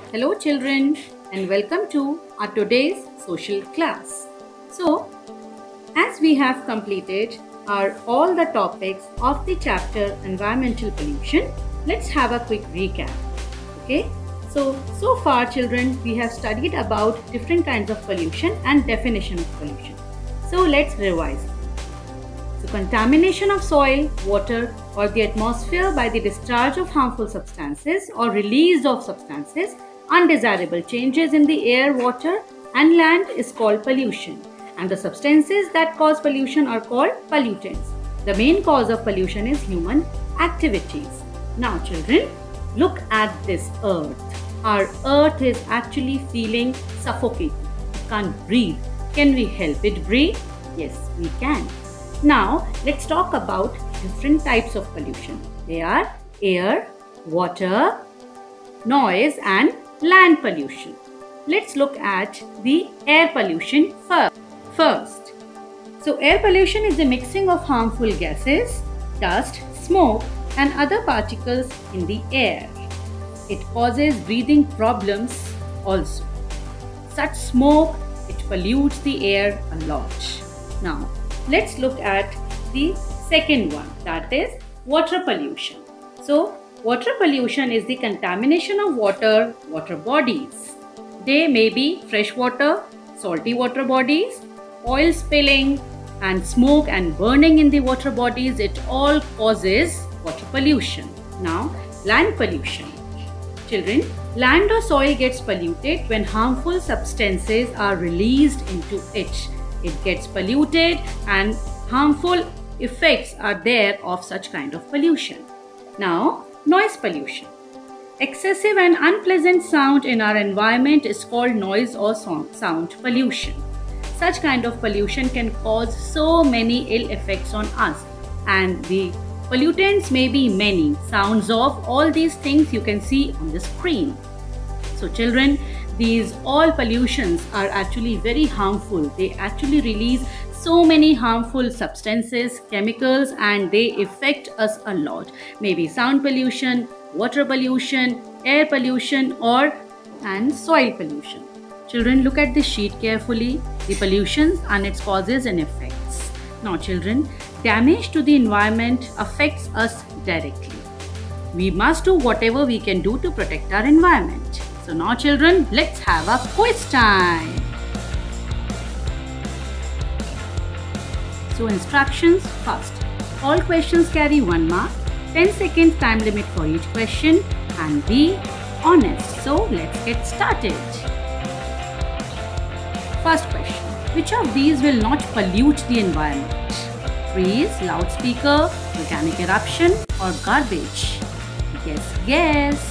Hello children and welcome to our today's social class. So, as we have completed all the topics of the chapter environmental pollution, let's have a quick recap. Okay? So far children, we have studied about different kinds of pollution and definition of pollution. So let's revise. So contamination of soil, water or the atmosphere by the discharge of harmful substances or release of substances, undesirable changes in the air, water and land is called pollution, and the substances that cause pollution are called pollutants. The main cause of pollution is human activities. Now children, look at this earth. Our earth is actually feeling suffocated. We can't breathe. Can we help it breathe? Yes, we can. Now let's talk about different types of pollution. They are air, water, noise and land pollution. Let's look at the air pollution first. So air pollution is the mixing of harmful gases, dust, smoke and other particles in the air. It causes breathing problems also. Such smoke, it pollutes the air a lot. Now let's look at the second one, that is water pollution. So water pollution is the contamination of water bodies. They may be freshwater, salty water bodies, oil spilling and smoke and burning in the water bodies. It all causes water pollution. Now land pollution. Children, land or soil gets polluted when harmful substances are released into it. It gets polluted and harmful effects are there of such kind of pollution. Now, noise pollution. Excessive and unpleasant sound in our environment is called noise or sound pollution. Such kind of pollution can cause so many ill effects on us, and the pollutants may be many. Sounds of all these things you can see on the screen. So children, these all pollutions are actually very harmful. They actually release so many harmful substances, chemicals, and they affect us a lot. Maybe sound pollution, water pollution, air pollution and soil pollution. Children, look at this sheet carefully, the pollutions and its causes and effects. Now children, damage to the environment affects us directly. We must do whatever we can do to protect our environment. So now children, let's have a quiz time. So instructions first. All questions carry 1 mark, 10 seconds time limit for each question, and be honest. So let's get started. First question. Which of these will not pollute the environment? Trees, loudspeaker, volcanic eruption or garbage? Guess.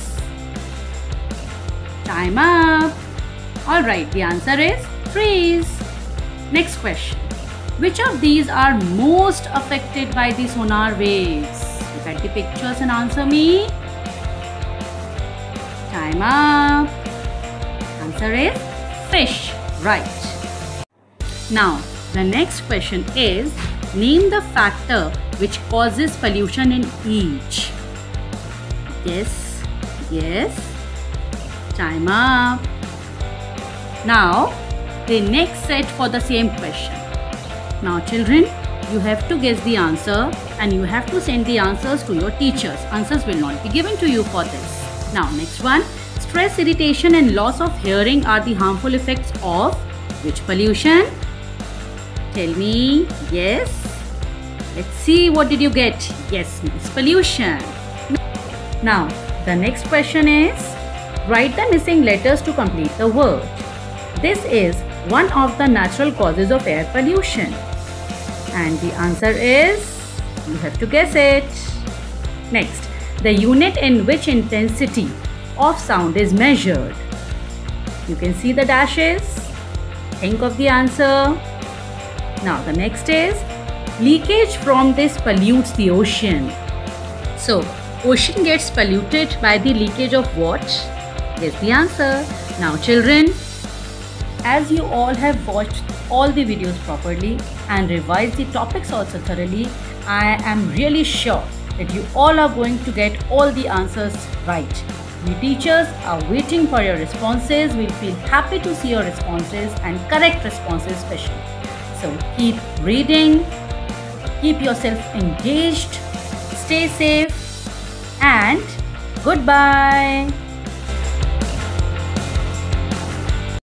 Time up. Alright, the answer is trees. Next question. Which of these are most affected by the sonar waves? Look at the pictures and answer me. Time up. Answer is fish. Right. Now, the next question is, name the factor which causes pollution in each. Yes. Time up. Now, the next set for the same question. Now children, you have to guess the answer and you have to send the answers to your teachers. Answers will not be given to you for this. Now next one. Stress, irritation and loss of hearing are the harmful effects of which pollution? Tell me. Yes. Let's see, what did you get? Yes, noise pollution. Now the next question is, write the missing letters to complete the word. This is one of the natural causes of air pollution. And the answer is, you have to guess it. Next, the unit in which intensity of sound is measured. You can see the dashes. Think of the answer. Now the next is, leakage from this pollutes the ocean. So, ocean gets polluted by the leakage of what? Guess the answer. Now children, as you all have watched all the videos properly and revised the topics also thoroughly, I am really sure that you all are going to get all the answers right. We teachers are waiting for your responses. We'll feel happy to see your responses and correct responses especially. So keep reading, keep yourself engaged, stay safe, and goodbye.